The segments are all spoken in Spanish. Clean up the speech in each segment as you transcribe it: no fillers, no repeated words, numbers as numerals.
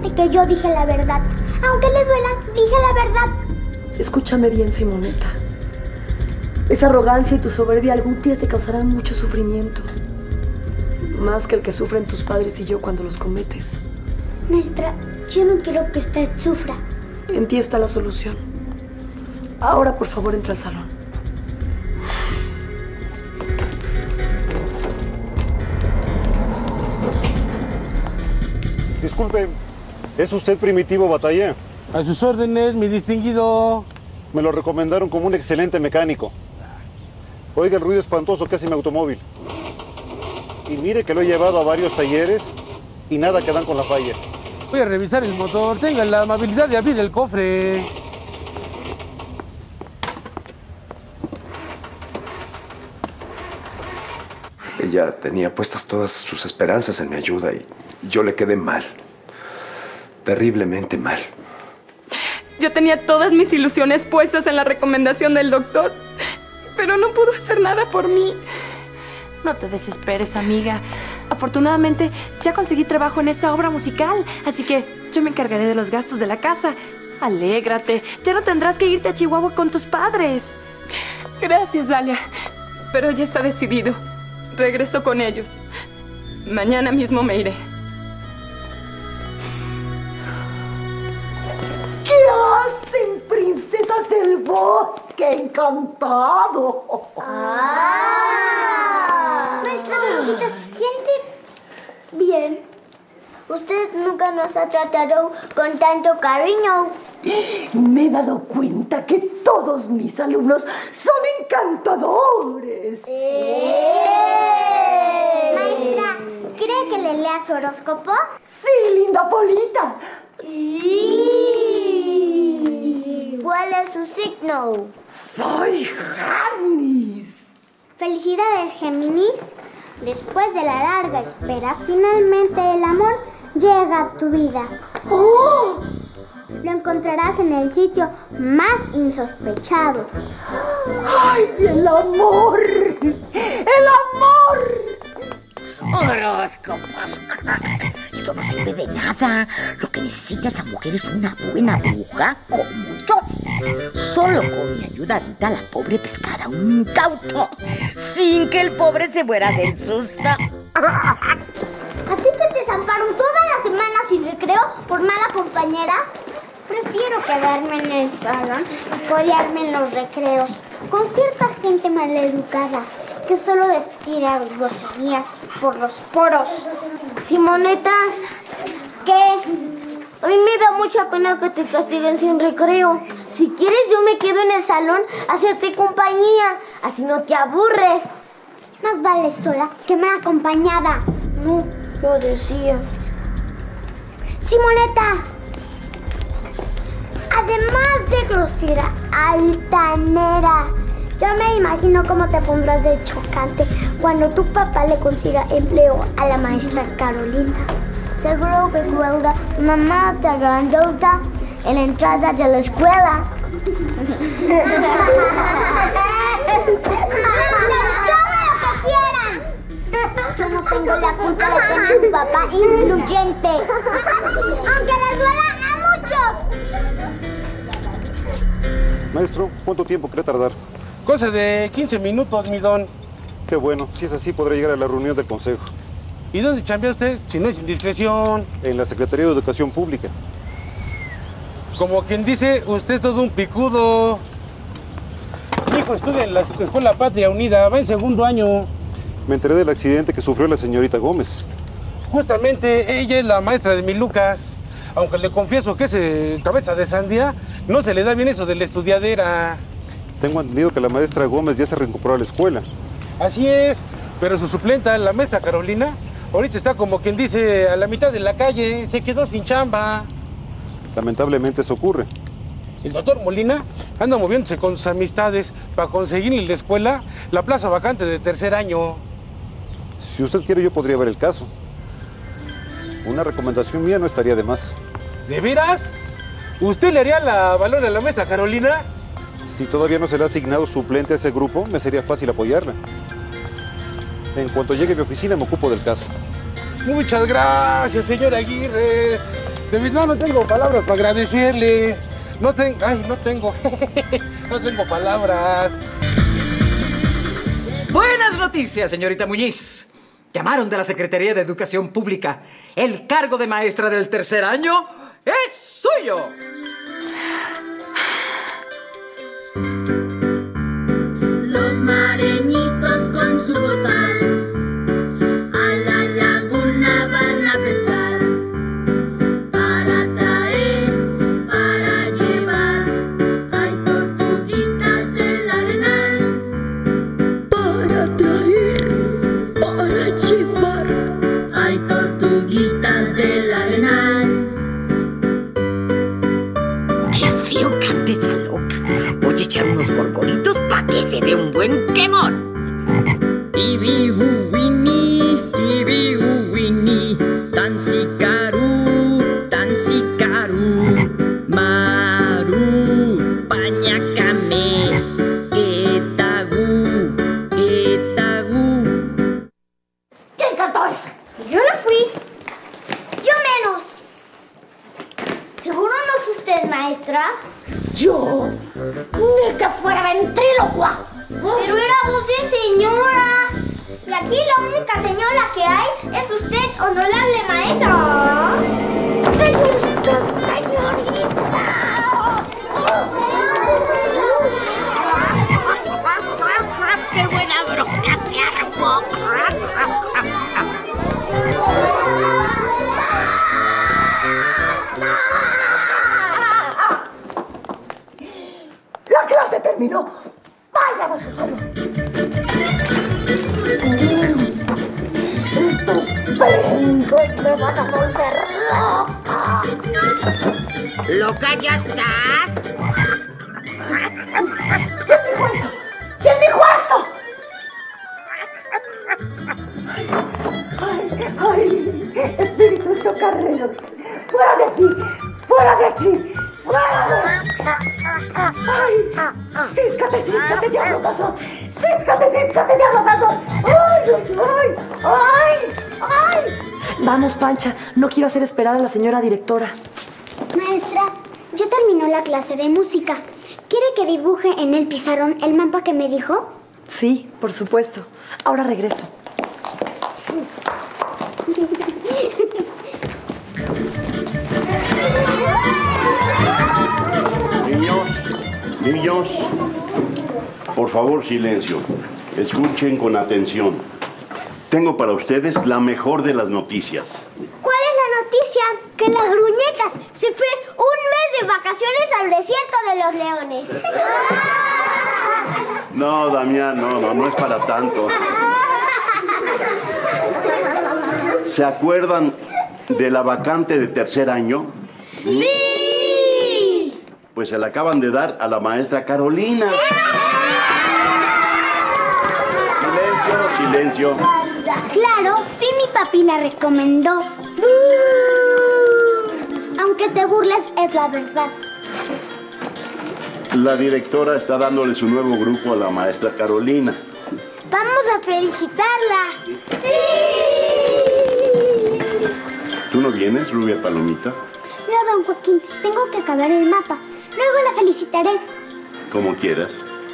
siente que yo dije la verdad. Aunque le duela, dije la verdad. Escúchame bien, Simonetta. Esa arrogancia y tu soberbia algún día te causarán mucho sufrimiento. Más que el que sufren tus padres y yo cuando los cometes. Maestra, yo no quiero que usted sufra. En ti está la solución. Ahora, por favor, entra al salón. Disculpe, ¿es usted Primitivo Batalla? A sus órdenes, mi distinguido. Me lo recomendaron como un excelente mecánico. Oiga el ruido espantoso que hace mi automóvil. Y mire que lo he llevado a varios talleres y nada que dan con la falla. Voy a revisar el motor. Tenga la amabilidad de abrir el cofre. Ella tenía puestas todas sus esperanzas en mi ayuda y yo le quedé mal. Terriblemente mal. Yo tenía todas mis ilusiones puestas en la recomendación del doctor, pero no pudo hacer nada por mí. No te desesperes, amiga. Afortunadamente, ya conseguí trabajo en esa obra musical, así que yo me encargaré de los gastos de la casa. Alégrate, ya no tendrás que irte a Chihuahua con tus padres. Gracias, Dalia, pero ya está decidido. Regreso con ellos. Mañana mismo me iré. ¿Qué hacen, princesas del bosque? ¡Encantado! Maestra Brujita, ¿se siente bien? Usted nunca nos ha tratado con tanto cariño. Me he dado cuenta que todos mis alumnos son encantadores. Maestra, ¿cree que le lea su horóscopo? Sí, linda Polita. ¿Cuál es su signo? Soy Géminis. Felicidades, Géminis. Después de la larga espera, finalmente el amor llega a tu vida. ¡Oh! Lo encontrarás en el sitio más insospechado. ¡Ay, el amor! ¡El amor! Horóscopos. Eso no sirve de nada. Lo que necesita esa mujer es una buena bruja como yo. Solo con mi ayudadita la pobre pescará un incauto sin que el pobre se muera del susto. Así que te zamparon toda la semana sin recreo por mala compañera. Prefiero quedarme en el salón y codearme en los recreos con cierta gente maleducada que solo destila groserías por los poros. Simonetta, ¿qué? A mí me da mucha pena que te castiguen sin recreo. Si quieres, yo me quedo en el salón a hacerte compañía. Así no te aburres. Más vale sola que mal acompañada. No, yo decía. Simonetta, además de grosera, altanera, ya me imagino cómo te pondrás de chocante cuando tu papá le consiga empleo a la maestra Carolina. Seguro que cuelga mamá te grandota en la entrada de la escuela. ¡Todo lo que quieran! Yo no tengo la culpa de tener un papá influyente. Aunque les duela a muchos. Maestro, ¿cuánto tiempo cree tardar? Cosa de 15 minutos, mi don. Qué bueno, si es así podré llegar a la reunión del consejo. ¿Y dónde chambea usted, si no es indiscreción? En la Secretaría de Educación Pública. Como quien dice, usted es todo un picudo. Mi hijo estudia en la Escuela Patria Unida, va en segundo año. Me enteré del accidente que sufrió la señorita Gómez. Justamente, ella es la maestra de mi Lucas. Aunque le confieso que ese cabeza de sandía no se le da bien eso de la estudiadera. Tengo entendido que la maestra Gómez ya se reincorporó a la escuela. Así es, pero su suplenta, la maestra Carolina, ahorita está como quien dice a la mitad de la calle, se quedó sin chamba. Lamentablemente eso ocurre. El doctor Molina anda moviéndose con sus amistades para conseguir en la escuela la plaza vacante de tercer año. Si usted quiere, yo podría ver el caso. Una recomendación mía no estaría de más. ¿De veras? ¿Usted le haría la valor a la maestra Carolina? Si todavía no se le ha asignado suplente a ese grupo, me sería fácil apoyarla. En cuanto llegue a mi oficina, me ocupo del caso. Muchas gracias, señor Aguirre. De verdad no tengo palabras para agradecerle. No tengo palabras. Buenas noticias, señorita Muñiz. Llamaron de la Secretaría de Educación Pública. El cargo de maestra del tercer año es suyo. Los mareñitos con su costal a la laguna van a pescar para traer, para llevar. Hay tortuguitas del arenal para traer, para llevar. Hay tortuguitas del arenal. ¡Qué feo canta esa loca! Voy a echar unos gorgoritos para que se dé un buen quemón. Tibi uwini, tansikaru, maru, pañacame, etagu. ¿Quién cantó eso? Yo no fui. Yo menos. ¿Seguro no fue usted, maestra? Yo, ni que fuera ventrílocua. Pero era voz de señora. Y aquí la única señora que hay es usted, honorable maestra. Señorita. ¡Qué buena bronca te armó! ¡La clase terminó! ¡Vayan a su salón! Estos pencos me van a volver loca. ¿Loca ya estás? ¿Quién dijo eso? ¿Quién dijo eso? ¡Ay! ¡Espíritus chocarreros! ¡Fuera de aquí! ¡Fuera de aquí! ¡Fuera! ¡Ay! ¡Císcate, diablo pasón! ¡Císcate, diablo pasón! ¡Ay! Vamos, Pancha. No quiero hacer esperar a la señora directora. Maestra, ya terminó la clase de música. ¿Quiere que dibuje en el pizarrón el mapa que me dijo? Sí, por supuesto. Ahora regreso. Niños, por favor, silencio. Escuchen con atención. Tengo para ustedes la mejor de las noticias. ¿Cuál es la noticia? Que las gruñetas se fue un mes de vacaciones al desierto de los leones. No, Damián, no es para tanto. ¿Se acuerdan de la vacante de tercer año? ¡Sí! Pues se la acaban de dar a la maestra Carolina. Silencio. Claro, sí, mi papi la recomendó. Aunque te burles, es la verdad. La directora está dándole su nuevo grupo a la maestra Carolina. Vamos a felicitarla. ¡Sí! ¿Tú no vienes, rubia palomita? No, don Joaquín, tengo que acabar el mapa. Luego la felicitaré. Como quieras.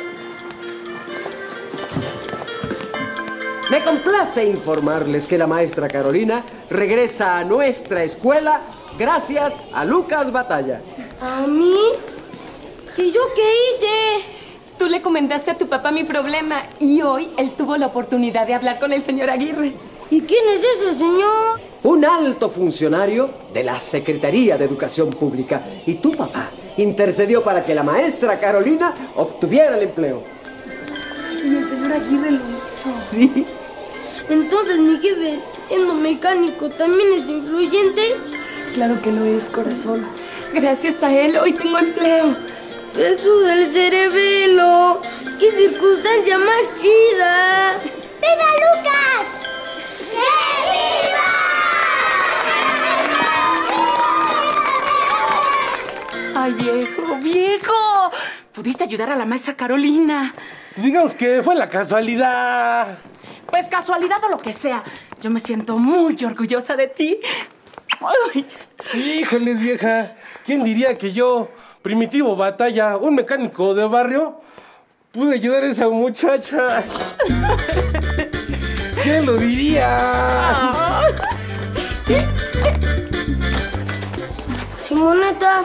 Me complace informarles que la maestra Carolina regresa a nuestra escuela gracias a Lucas Batalla. ¿A mí? ¿Y yo qué hice? Tú le comentaste a tu papá mi problema y hoy él tuvo la oportunidad de hablar con el señor Aguirre. ¿Y quién es ese señor? Un alto funcionario de la Secretaría de Educación Pública. Y tu papá intercedió para que la maestra Carolina obtuviera el empleo. Y el señor Aguirre lo hizo. Sí. Entonces mi jefe, siendo mecánico, ¿también es influyente? Claro que lo es, corazón. Gracias a él hoy tengo empleo. Eso del cerebelo. ¡Qué circunstancia más chida! ¡Viva Lucas! ¡Que viva! ¡Ay, viejo! ¿Pudiste ayudar a la maestra Carolina? Digamos que fue la casualidad. Pues casualidad o lo que sea. Yo me siento muy orgullosa de ti. Ay. Híjoles, vieja. ¿Quién diría que yo, Primitivo Batalla, un mecánico de barrio, pude ayudar a esa muchacha? ¿Quién lo diría? Simoneta.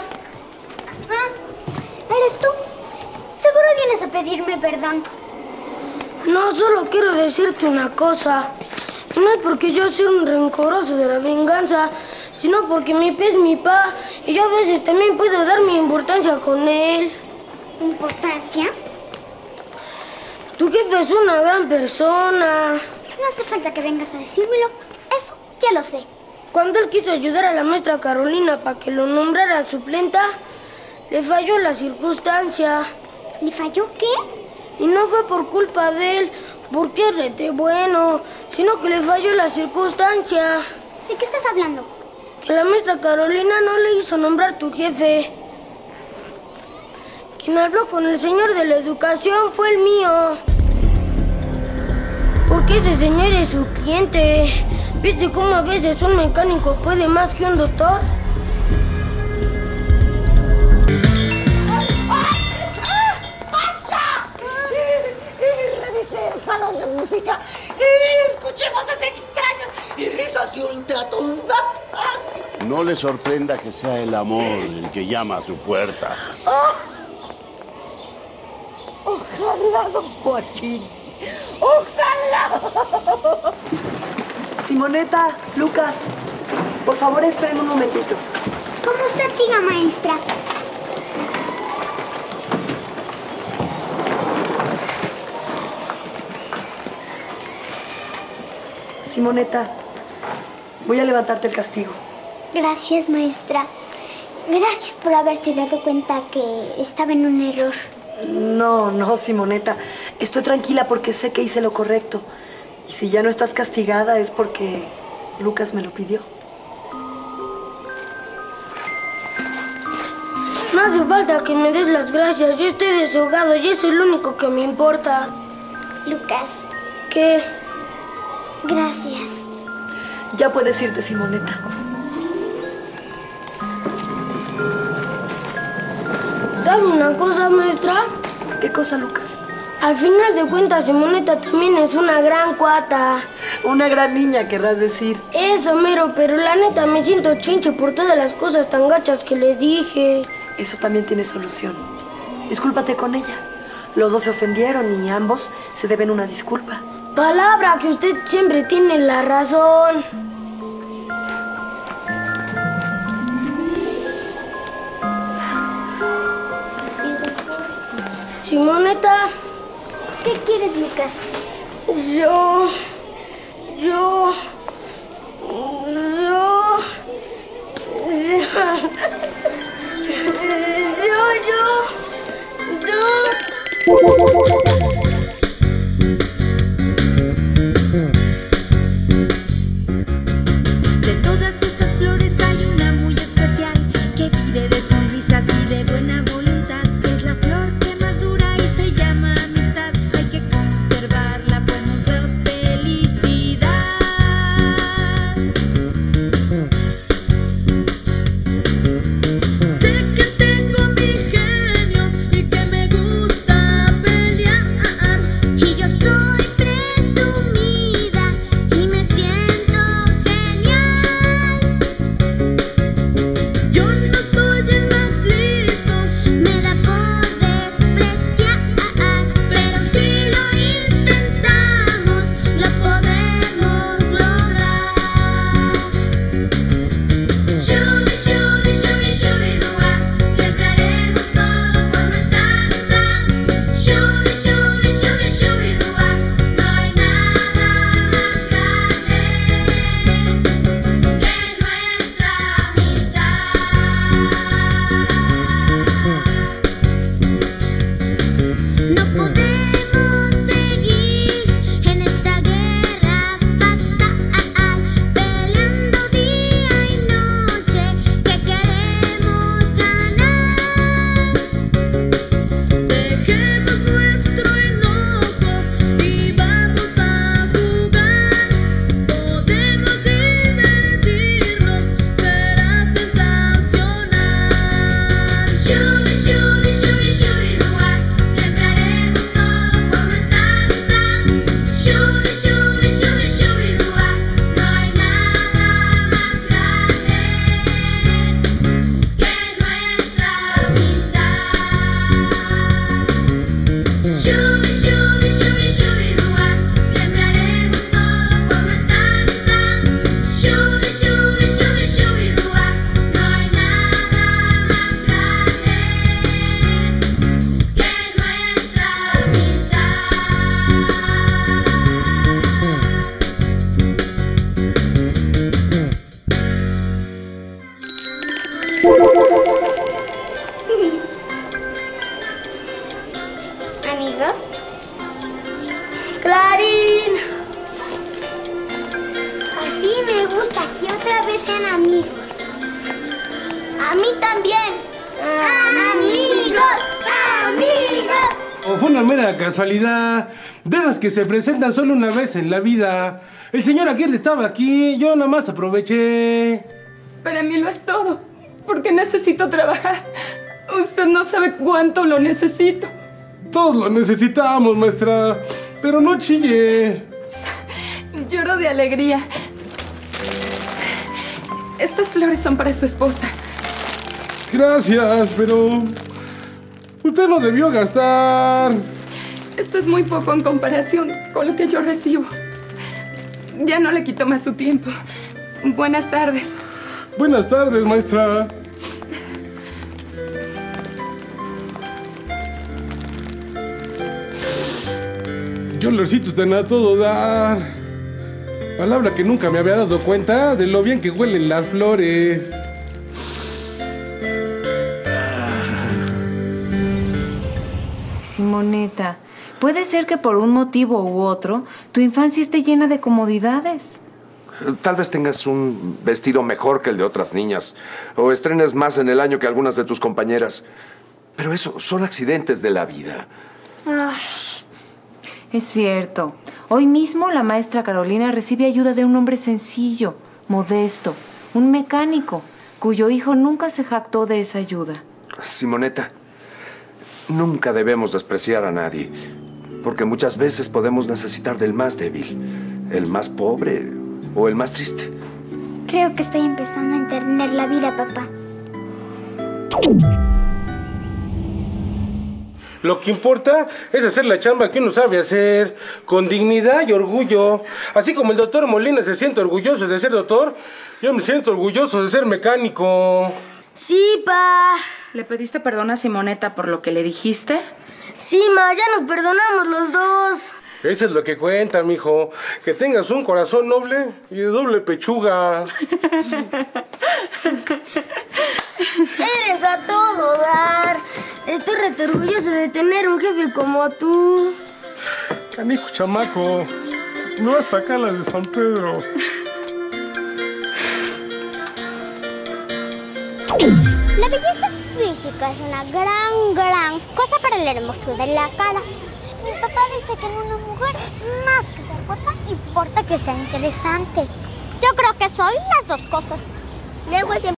¿Eres tú? Seguro vienes a pedirme perdón. No, solo quiero decirte una cosa. Y no es porque yo sea un rencoroso de la venganza, sino porque mi pa es mi pa y yo a veces también puedo dar mi importancia con él. ¿Importancia? Tu jefe es una gran persona. No hace falta que vengas a decírmelo. Eso ya lo sé. Cuando él quiso ayudar a la maestra Carolina para que lo nombrara suplenta, le falló la circunstancia. ¿Le falló qué? Y no fue por culpa de él, porque es rete bueno, sino que le falló la circunstancia. ¿De qué estás hablando? Que la maestra Carolina no le hizo nombrar tu jefe. Quien habló con el señor de la educación fue el mío. Porque ese señor es su cliente. ¿Viste cómo a veces un mecánico puede más que un doctor? Revisé el salón de música y escuché voces extrañas y risas de ultratumba. No le sorprenda que sea el amor el que llama a su puerta. Ojalá, don Joaquín. ¡Ojalá! Simoneta, Lucas, por favor esperen un momentito. Como usted diga, maestra. Simoneta, voy a levantarte el castigo. Gracias, maestra. Gracias por haberse dado cuenta que estaba en un error. No, Simoneta. Estoy tranquila porque sé que hice lo correcto. Y si ya no estás castigada es porque Lucas me lo pidió. No hace falta que me des las gracias. Yo estoy desahogado y eso es lo único que me importa. Lucas. ¿Qué? Gracias. Ya puedes irte, Simoneta. ¿Sabe una cosa, maestra? ¿Qué cosa, Lucas? Al final de cuentas, Simoneta también es una gran cuata. Una gran niña, querrás decir. Eso, mero, pero la neta me siento chinche por todas las cosas tan gachas que le dije. Eso también tiene solución. Discúlpate con ella. Los dos se ofendieron y ambos se deben una disculpa. Palabra que usted siempre tiene la razón. Simoneta. ¿Qué quieres, Lucas? Yo... De todas esas flores hay una muy especial que vive de sonrisas y de buena voluntad. Es la flor que más dura y se llama amistad. Hay que conservarla, pues nos da felicidad. que sean amigos. A mí también. Amigos, amigos. O fue una mera casualidad, de esas que se presentan solo una vez en la vida. El señor Aguirre estaba aquí, yo nada más aproveché. Para mí lo es todo, porque necesito trabajar. Usted no sabe cuánto lo necesito. Todos lo necesitamos, maestra, pero no chille. Lloro de alegría. Estas flores son para su esposa. Gracias, pero usted no debió gastar. Esto es muy poco en comparación con lo que yo recibo. Ya no le quito más su tiempo. Buenas tardes. Buenas tardes, maestra. Yo olorcito tan a todo dar. Palabra que nunca me había dado cuenta de lo bien que huelen las flores. Simoneta, puede ser que por un motivo u otro tu infancia esté llena de comodidades. Tal vez tengas un vestido mejor que el de otras niñas, o estrenes más en el año que algunas de tus compañeras. Pero eso son accidentes de la vida. Ay, es cierto. Hoy mismo la maestra Carolina recibe ayuda de un hombre sencillo, modesto, un mecánico, cuyo hijo nunca se jactó de esa ayuda. Simoneta, nunca debemos despreciar a nadie, porque muchas veces podemos necesitar del más débil, el más pobre o el más triste. Creo que estoy empezando a entender la vida, papá. Lo que importa es hacer la chamba que uno sabe hacer, con dignidad y orgullo. Así como el doctor Molina se siente orgulloso de ser doctor, yo me siento orgulloso de ser mecánico. Sí, pa. ¿Le pediste perdón a Simoneta por lo que le dijiste? Sí, ma, ya nos perdonamos los dos. Eso es lo que cuenta, mijo. Que tengas un corazón noble y de doble pechuga. Eres a todo dar. Estoy rete orgulloso de tener un jefe como tú. Canijo chamaco, me vas a sacar la de San Pedro. La belleza física es una gran cosa para la hermosura de la cara. Mi papá dice que en una mujer, más que ser guapa, importa que sea interesante. Yo creo que soy las dos cosas. Luego